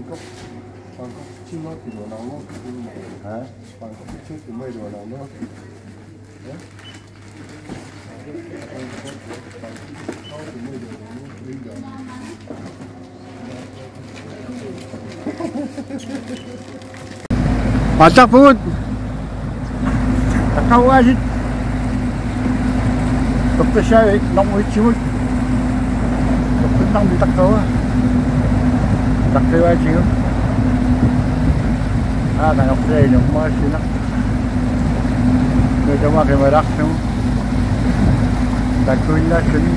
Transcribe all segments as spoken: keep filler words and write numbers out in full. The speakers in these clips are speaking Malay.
Bangkok, Bangkok China thì đồ nào nó cũng hả? Bangkok trước thì mấy đồ nào nó đấy. Bangkok thì mấy đồ nó bây giờ. Masak pun. Tak tahu aja. Doktor saya nak mau cium. Doktor nak minta tahu. Tak tahu aja. Ah, nak apa ni? Nak masih nak. Kita cuma kemerak tu. Tak tahu indah sini.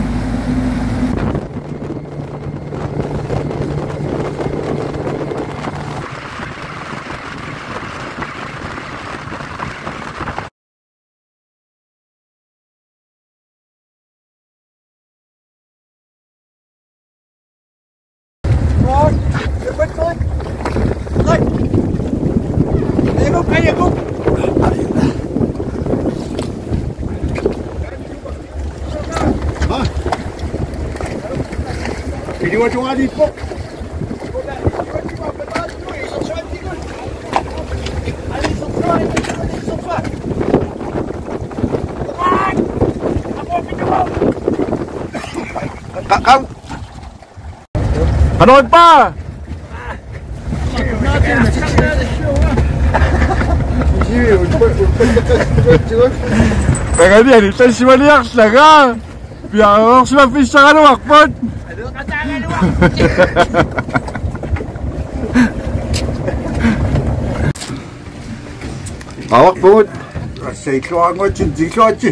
Video cuma di pok. Kak kau. Panood pa! Pengen dia ni, saya cuma lihat saja. Biar orang semua pisah kan wakpun. Aduh, katakan lu. Awak pun, saya keluar ngocin, jika aja.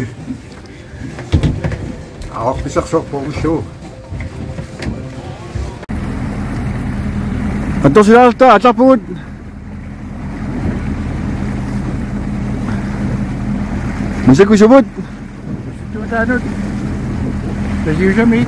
Awak bisa sok pun show. Betul sudah tak ada pun. Masih ku sebut. Itu tak ada. Jadi macam ni.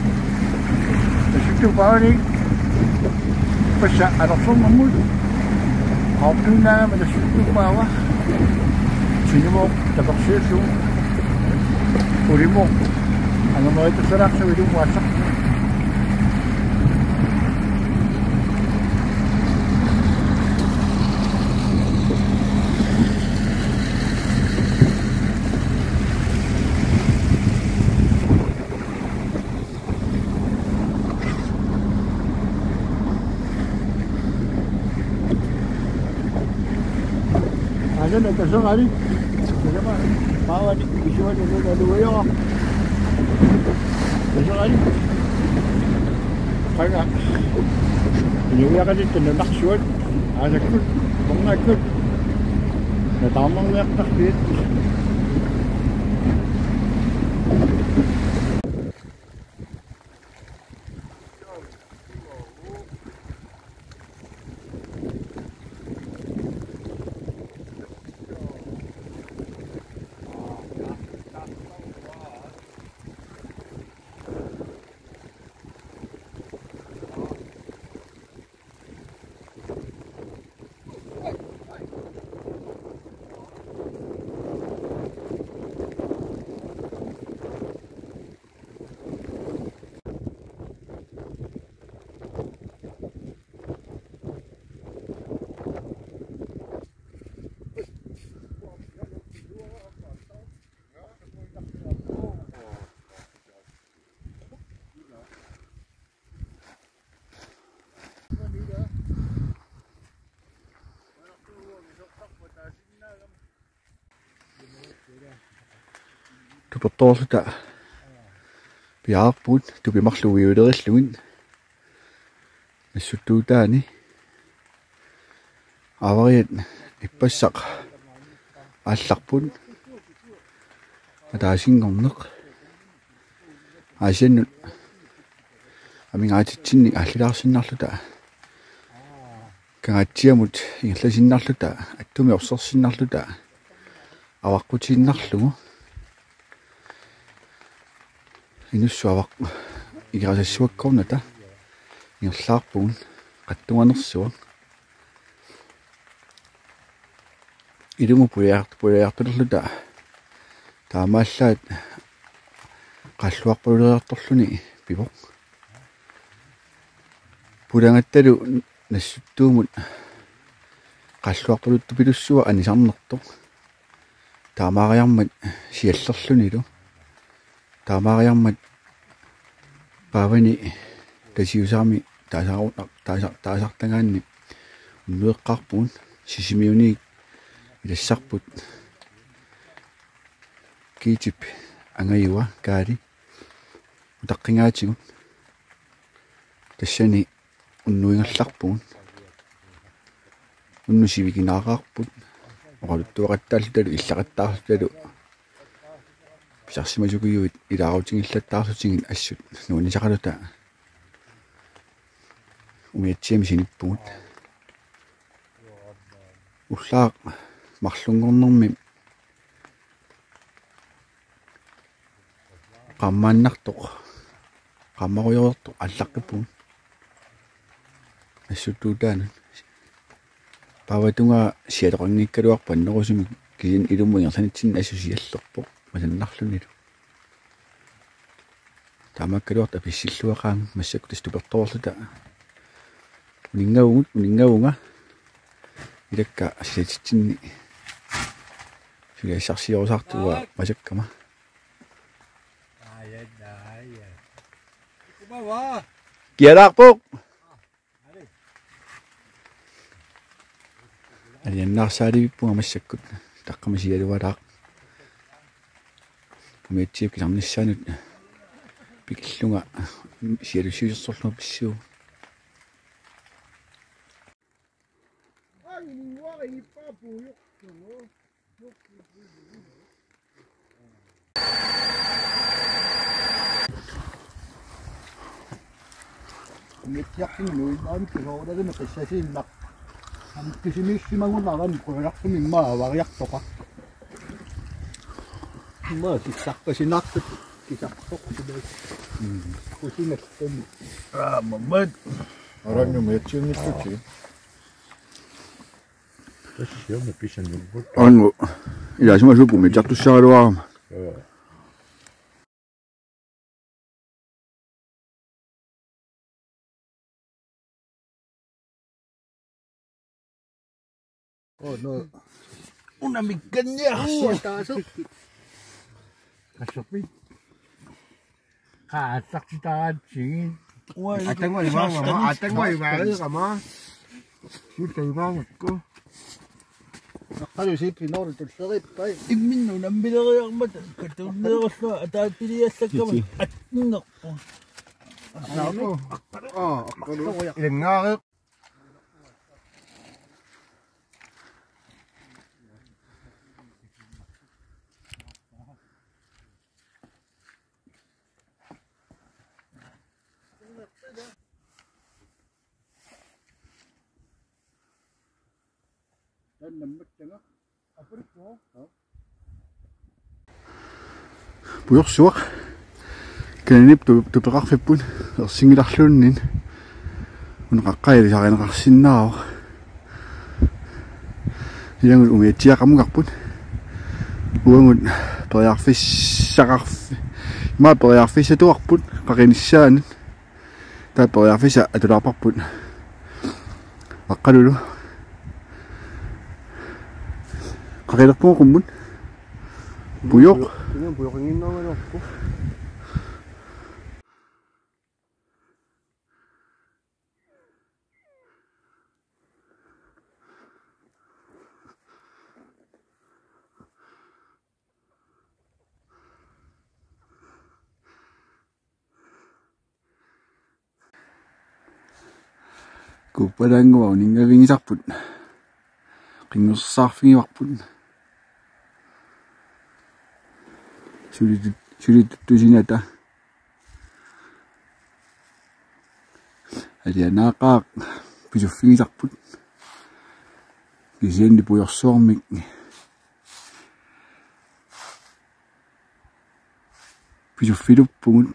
Itu bawah ni. Pasal ada semua mud. Kau tu nak ada situ bawah. Sini mau dapat sesuatu. Purimu. Anu mau itu serak sebelum masak. Ada nak kasih hari, macam bawa di kisuan itu ada dua yang, kasih hari, kaya, ini dia kan itu nak kisuan, ada kut, bangga kut, nak tamang nak tak fit. Tu betul sudah. Biar pun tu biar maklum udah seluin. Sudah dah ni. Awak ipasak. Asak pun. Ada asin ngomong. Asin. Kami ngaji cini ahli asin nak sudah. Ngaji amut ingin asin nak sudah. Itu miapsah asin nak sudah. Awak kucing nak lu. Ini suawak ikan sesuatu kau nada, yang sak pun katungan sesuatu. Ini mau punya punya terus dah. Tamasat kasuak punya terus ni, bibok. Punya itu нассуттуумут қаллуарпулутту пилуссуа анисарнерто таамаариармат сиаллерлунилу таамаариармат павани тасиусаами таасаару таасар таасартагаанни уннуэққарпугун сисимиуни илассарпут китип ангаюа каали утаққингаатигут тассани уннуингерларпугун уннусивикинаараарпут оралуттуақаттааллуталу иллақаттаарлуталу писарсимасукиуит илаарутингиллаттаарлутингин ассут нуунисақалута умиатсиами синиппугут уллаақ марлунгорнэрми qammaannartoq qammaruyortoq allaqqippun ассутtuutaanut паватунга сиалоқангиккалуарпа нерусуми кисин илуммуингерланитсин ассусиаллерпоқ масаннарлунилу таамаккалуарта писсиллуақаан массакку таступерторлута унингаугут унингауга илакка ассатитсинни сулиассарсиорусартуа масаккама Kiaraqpoq алианнаарсаалиппунга массаккут таққамасиалуалаақ пумиатсип кисарниссаанут пикиллунга сиалуссуисерсорлума писсуу Mitjaqinnuin aamkisooralimi qissasiinnaq ammkisimiissimagunaran quulaqtumimmaa avariartoqa immaa sissarpasinartut kisartoqsilut kusinallumi aamammat arannumiatsiunnittutsi тассиама писаннерпут ангу илаасимасуппуми тартуссааруарама Oh no. Una miganya. Taso. Kasopi. Kasak kita singin. Ateng wa ibang ma. Ateng wa ibang kama. Sutay bang ko. Nakalo si Pinor to sakit pa. Imin no nambilay ang mata. Katulad ko at pilias sa kamay. At nako. Nako. Oh, ilang nga. Puyorsuaq kanip tu tupeqarfippun ersingilarluunnin uneqaqqaalisarineqarsinnaaro ilangut umiatsiaqamugarput uangut periarfissaqarfi ma periarfissatuarput qaqinissaanut taa periarfissa atulaarparput aqqalulu qaqilerpuuqummut puyoq Kung buyokingin na ano ko. Kupalango ningavingisarput qinngussaarfigivarput sulit sulituttusinata alianaaqaaq pisuffigisarput kisianni pujorsuarmik pisuffiluppugut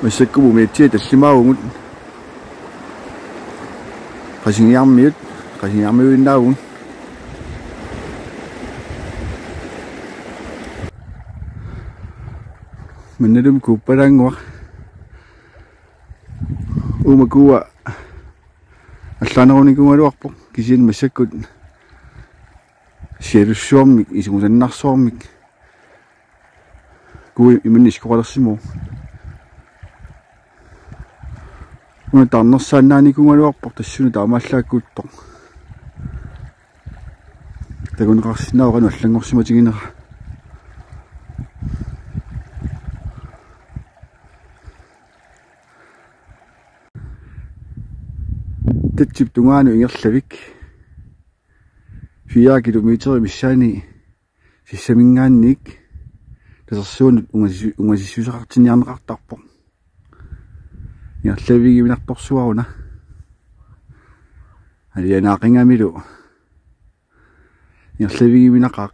Masakku metie tasimau. Kasing yamit, kasing yamit daun. Menedum ku parang wak. Umakuwa. Aslan ako ni kumarwak po. Kisin masakut. Share somik, isung sa nasomik. Kuwi iminis ko kalasimo. Una tanong sana ni kumarwak po. Tasunod ako maslakut po. Tago nakasinaw ka na. Aslan ako si matingin na ka. Tetip tungano ingerlavik. Fire kilometer misani. Sisaminganik. Tasarsuunut ungasisuusaqartiniarneqartarpoq. Ingerlavik iminartorsuaruna. Alianaaqingamilu. Ingerlavik iminaqaq.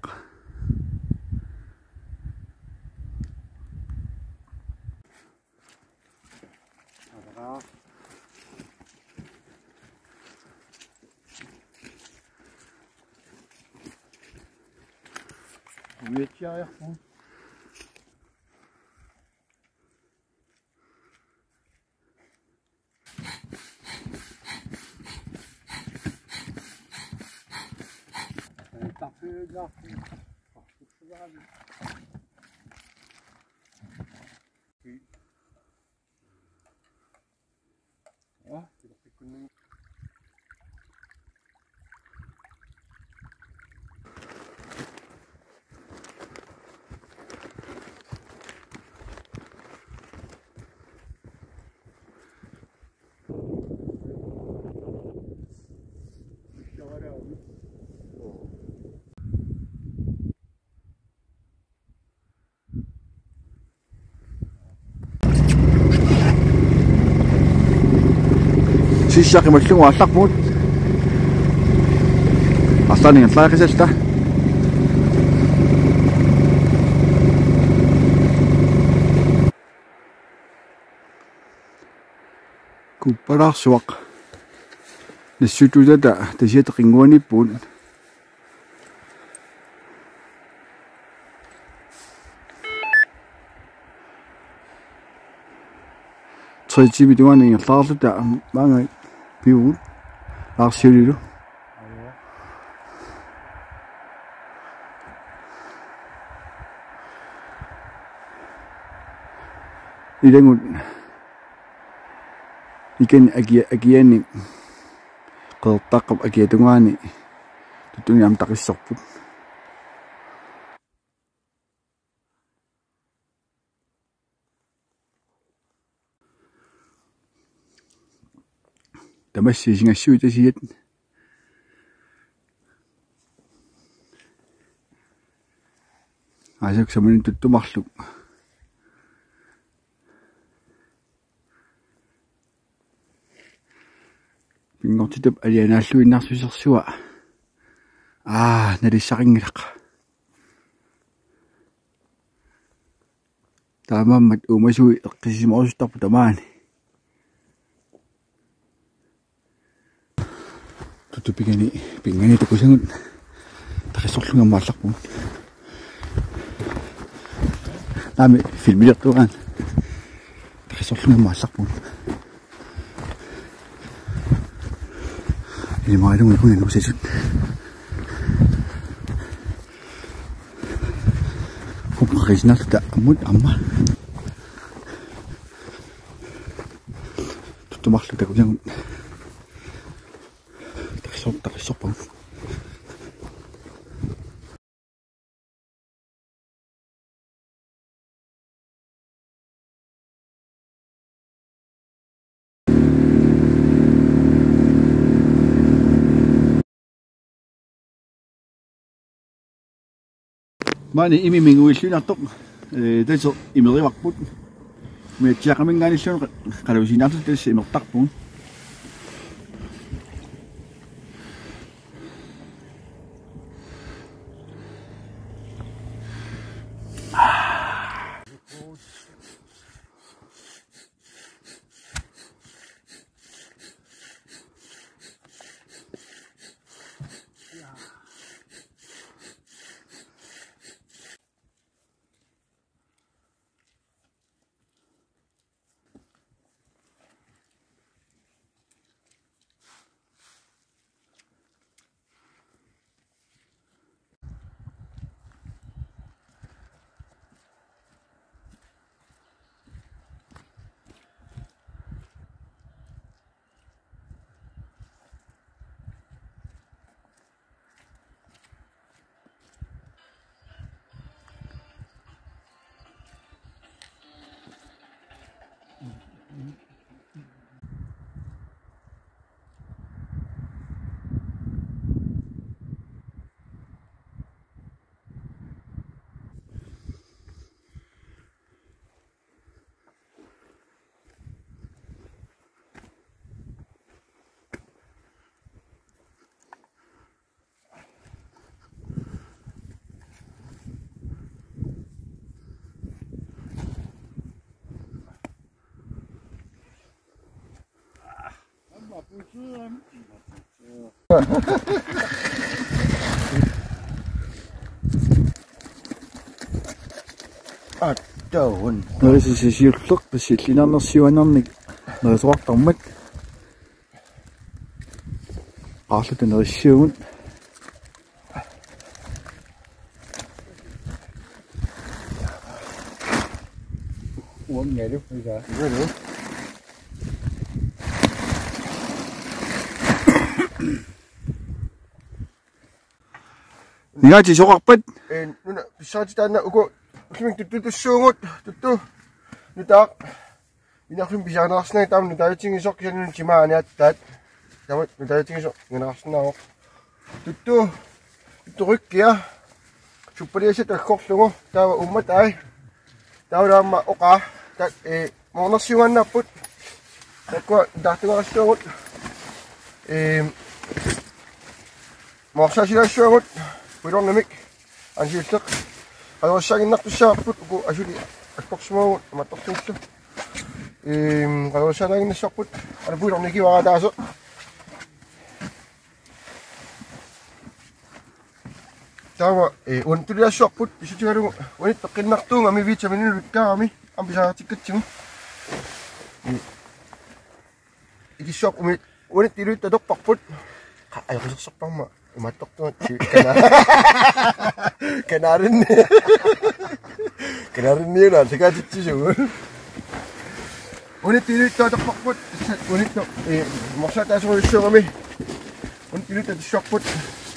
Metia ya. Tapi dah. Ah, tidak kuning. Siya kimaslung wasak mo. Asal ning tla kasi sta. Ku para swak. Nisutu data, te jet ringoni pun. Tsai chibi tuan ning tla ta mangai. Piu, arsiulu. Idengun. Ikan agi agiani. Kalau takap agi tungani. Tutung yang tak isopun. Masih singa siu itu siat. Ajak sama ni tutu makhluk. Pingau tutup ada nasu nasu sesuatu. Ah, nari saking rak. Tamam mat umasu kisim aus tak taman. Tutup pingani, pingani tu kusang tak esok lunga masak pun. Kami film dia tu kan, tak esok lunga masak pun. Ini mana tu mungkin itu sejut. Kau pakai sinar tak amut amma. Tutup makhluk tak kusang. Sok tak sok pun. Mani imi minggu isu natok. Eh, tu imi lewat pun. Meja kami ngani isu kalau sini tu tu si notak pun. Aduh. Nari sisiulluq passillinarnersiuanarnik nerisoartarmat qaarluta nerissiugun uangalu ida ngalo Nigaati soqarpat en nuna pissaatitaanna uku kimik tuttutussuungut tuttu nutaaq minarlum pisaanerarsnaa taam nutaatingisoq kianun timaaniattaat tamat nutaatingisoq ngenerarsnaaoq tuttu tutturukkia suppaliasat akkorlugu taava ummat ai taulaamma oqa tat e moornersiuannapput takku tartugarassuugut e moorsaasilaassuagut puilornamik ansiulleq qaluassaaginnartussaarput uku asuli akkorsumagut amattortuullu eem qaluassaaginnarsorput ala puilornikivarataase tawa e untuliassorput pisutigalugu unitteqinnartuunga mi vitamininulukkaarami ampisaartikkatsigu ikissorp umi unittiluitta torparput ajoqissersorparma imattortuat kana kanarinni kanarinniula sakaatitsisugu unittiluitta torparput unitto e morsataasuruissuugami unittiluitta tissorput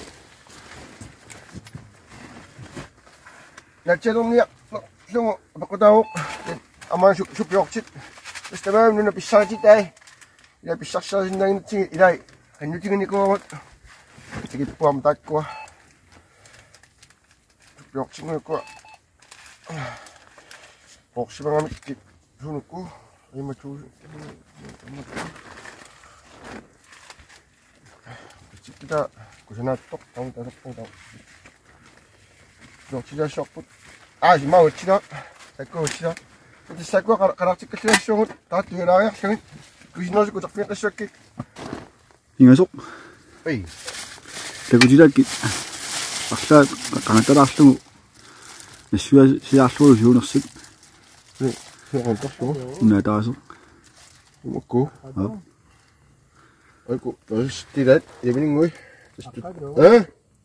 Natchelongnya lungo bakotao ama supyortit istamam nuna pissaatitai ila pissarsaasinnaginitsi ilai annutinginikuagut tikippuam taakkua supyortsinguikua porsimangamikki sunukku imatu kita kusanaattoq taun tasorputau Noksilaasorput aa simautsila takkuutsila tissakua qalartikkalluassuugut taattugilaariarlugit kusinersiku terfiiqassuakkik ingasoq ei takutilakkit arlaa qangatalaarlugu nassua siaarlugu suunersik ni suuqantorlugu unaataasoq umukku aiku tostilat yaminingui eh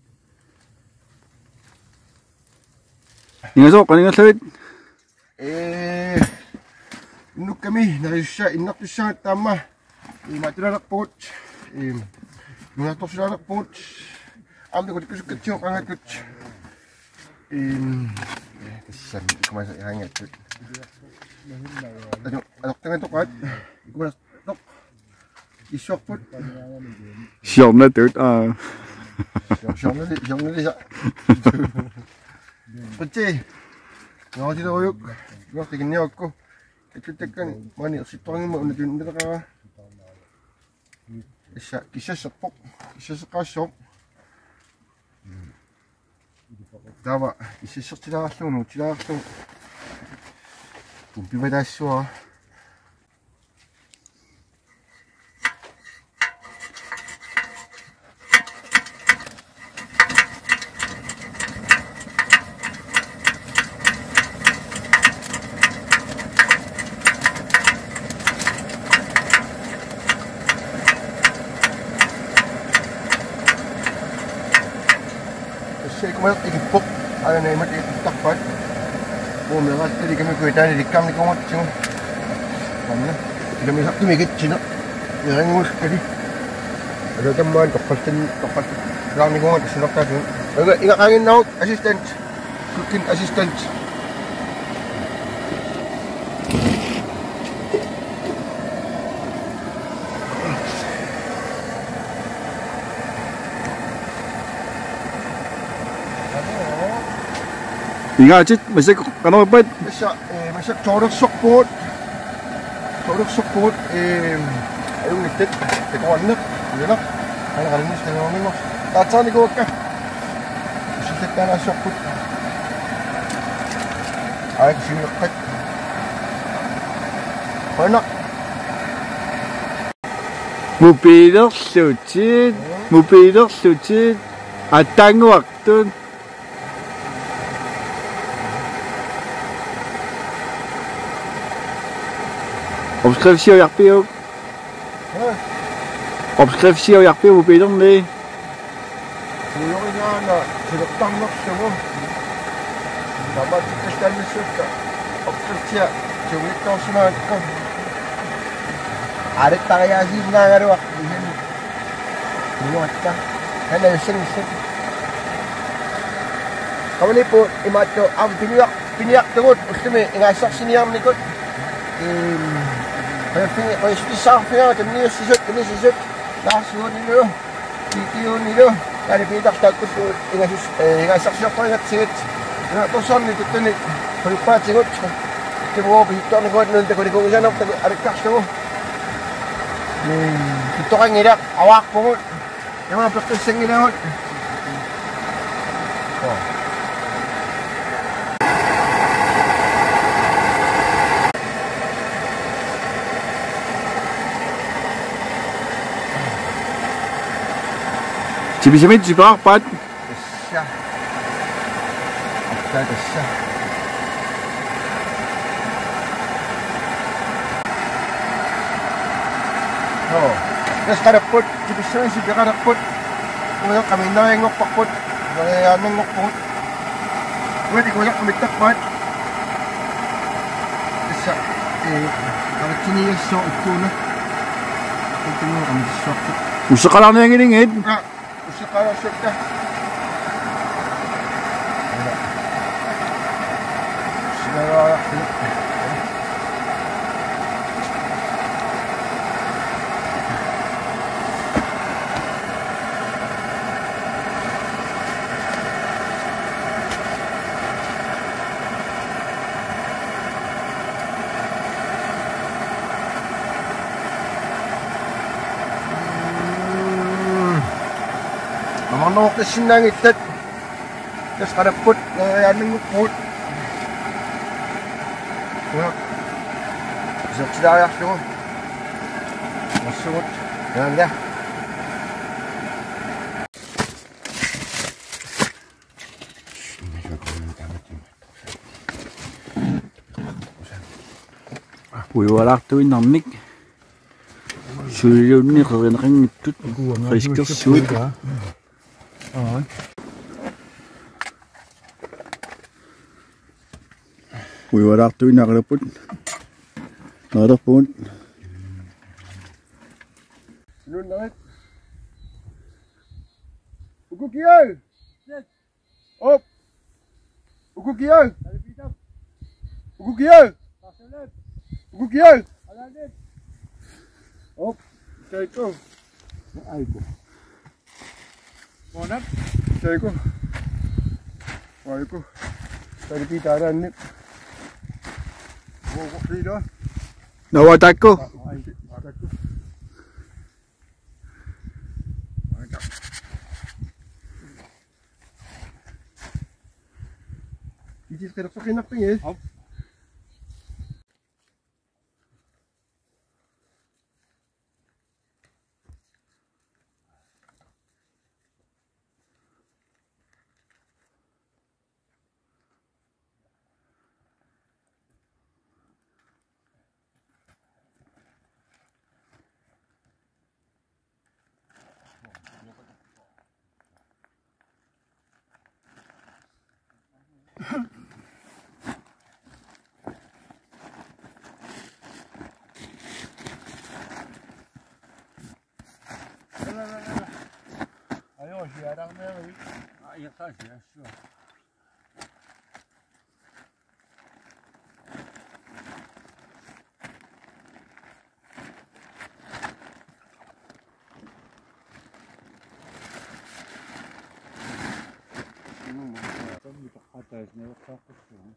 Ingasoq qaningallavit eh nukkami narissa innartussaat taamma imatulalerpugut im nunartorsilalerpugut amniku tikkusukkatsiu qangattut im tassan kumasa ihangattut adu aloqtangatoqaat ikulas toq issorput siornatut aa siornali siornali sa Putih, ngau tidak oyuk, ngau tiga aku, kita tekan mana sitong mana udah udah tak, kisah kisah sepok, kisah sekasok, dawa kisah sekcila langsung, cila langsung, tumpi pada suah. Saya kemarin ikut pok, ada nama dia tak kuat. Oh, mereka tadi kami kereta ni dikam ni kamu cuma, mana? Kita melihat tu mereka cina, yang ngurus tadi. Ada teman tokoh tokoh orang ni kamu tersenok tadi. Mereka ingat angin naik asisten, cooking asisten. Ingatit masih kano pat Masya eh masya corok sokpot, corok sokpot eh ayung nitit, tekuan nak, ni nak, ada kali ni sekarang ni mas, taca ni kau kah, masih tekan sokpot, ayah sini lekat, mana? 무비덕수진 무비덕수진 아땅waktu Obskriftsio jakpio Obskriftsio jakpio mubidong ni Suyong nga na sinagtang mo dapat ikastan mo siya obskriftsya siwit ko sunod ko arit pa kaya si nga nga rin dihin niwat ka kaya sing-sing kamali po imato ang piniyak piniyak tungod gusto mo ingasak siniyam nikot kaya kaya suti sa kaya kami sisot kami sisot nasuot nilo titiyo nilo kaya pitak takot po ingasak siya ko ingat singit na tosan nito tunik palipat singot Tibo bito ang god nun ko kung isan ako arikas mo. Ni ito kang irak awak po. Yung mga practice ng ginahon. Oh. 집이시면 집 앞 밭. 됐어. 됐어 됐어. Oh, terus kada put, jadi saya sih kada put. Kemudian kami nengok pak put, saya nengok put. Kemudian kemudian kami tak put. Bisa, eh, kalau sini ya so itu na. Itu na kami sok. Usa ka lang yang ingin. Ah, usa ka lang sok dah. Sudah. Manok na sinangitat. Tapos karapot na yanang upot. Isang silayak nyo. Masukot. Yan na. Puiwalak tuwin namnik. Suyo ni kaya nakangitut. Kaya suit. Oh. Puiwalak tuwin nakalapot. Narapot. Sunod na. Ugukiyaw! Op! Ugukiyaw! Ugukiyaw! Ugukiyaw! Op! Chay ko. Ay ko. Monat? Chay ko. Ay ko. Tadi pitaran ni. Oh, kok dito? Nawatak ko. Ay, watak ko. Watak. Ini sekarang sok enak pengis. Op. Ayo, siarang na yun. Ah, iya ka, siya, siya. Atrás, né? Eu só puxando.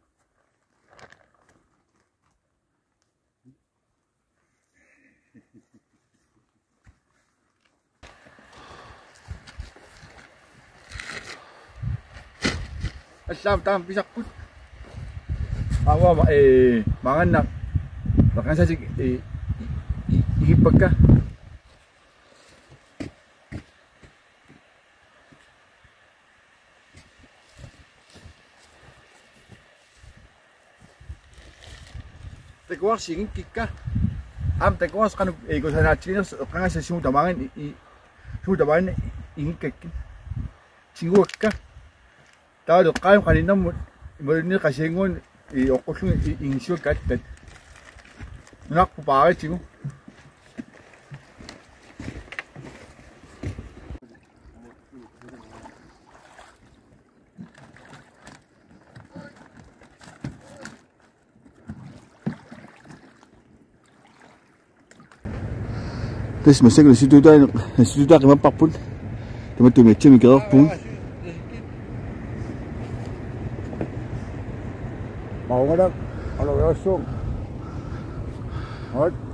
Asam tam pisak put. Awa eh mangan nak. Makan saja eh ihipag ka. takuar singin kikka am takuar kan ego sana chino kan sa simu tamangan i simu tamangan ingin kikki singu kikka tahu kaim kanina mo mo kasengon i okosun ingin siu kat kat nak pupakai simu Terus masa kalau situ dah, situ dah kemana pun, cuma tu macam ni kerap pun. Mau kadang kalau esok, hot